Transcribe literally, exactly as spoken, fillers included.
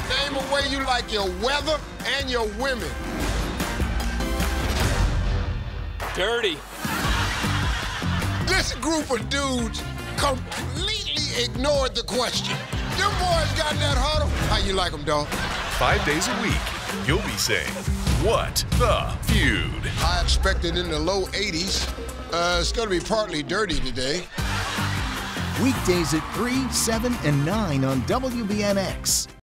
Name a way you like your weather and your women. Dirty. This group of dudes completely ignored the question. Them boys got in that huddle. How you like them, dog? Five days a week, you'll be saying, what the feud? I expected in the low eighties. Uh, it's gonna be partly dirty today. Weekdays at three, seven, and nine on W B N X.